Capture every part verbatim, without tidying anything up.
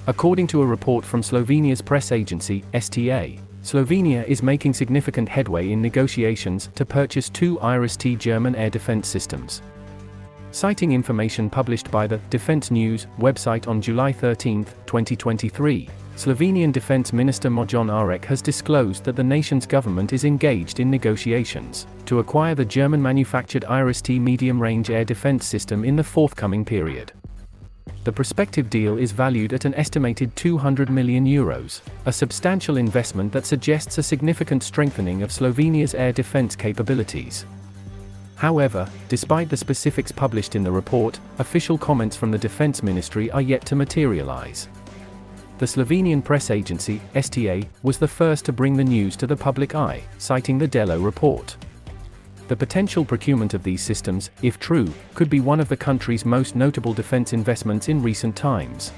According to a report from Slovenia's press agency, S T A, Slovenia is making significant headway in negotiations to purchase two IRIS-T German air defense systems. Citing information published by the Defense News website on July thirteenth, twenty twenty-three, Slovenian Defense Minister Mojon Arek has disclosed that the nation's government is engaged in negotiations to acquire the German-manufactured IRIS-T medium-range air defense system in the forthcoming period. The prospective deal is valued at an estimated two hundred million euros, a substantial investment that suggests a significant strengthening of Slovenia's air defense capabilities. However, despite the specifics published in the report, official comments from the Defense Ministry are yet to materialize. The Slovenian press agency, S T A, was the first to bring the news to the public eye, citing the Delo report. The potential procurement of these systems, if true, could be one of the country's most notable defense investments in recent times.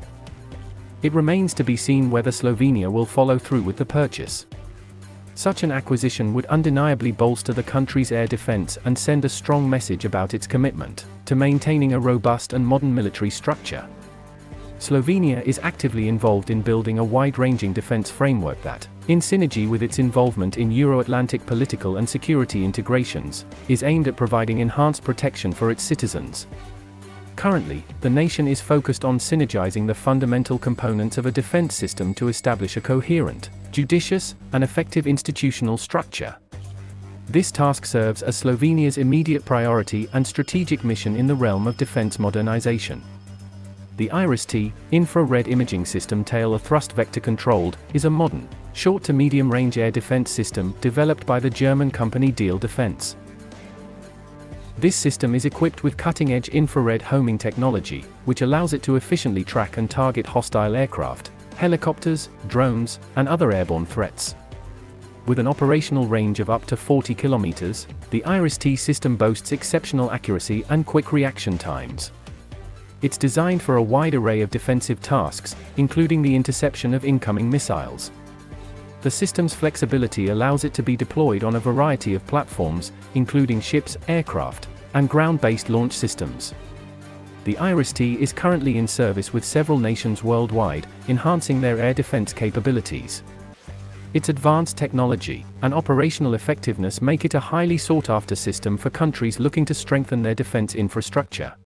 It remains to be seen whether Slovenia will follow through with the purchase. Such an acquisition would undeniably bolster the country's air defense and send a strong message about its commitment to maintaining a robust and modern military structure. Slovenia is actively involved in building a wide-ranging defense framework that, in synergy with its involvement in Euro-Atlantic political and security integrations, is aimed at providing enhanced protection for its citizens. Currently, the nation is focused on synergizing the fundamental components of a defense system to establish a coherent, judicious, and effective institutional structure. This task serves as Slovenia's immediate priority and strategic mission in the realm of defense modernization. The IRIS-T, infrared imaging system tail thrust vector controlled, is a modern, short to medium-range air defense system developed by the German company Diehl Defense. This system is equipped with cutting-edge infrared homing technology, which allows it to efficiently track and target hostile aircraft, helicopters, drones, and other airborne threats. With an operational range of up to forty kilometers, the IRIS-T system boasts exceptional accuracy and quick reaction times. It's designed for a wide array of defensive tasks, including the interception of incoming missiles. The system's flexibility allows it to be deployed on a variety of platforms, including ships, aircraft, and ground-based launch systems. The IRIS-T is currently in service with several nations worldwide, enhancing their air defense capabilities. Its advanced technology and operational effectiveness make it a highly sought-after system for countries looking to strengthen their defense infrastructure.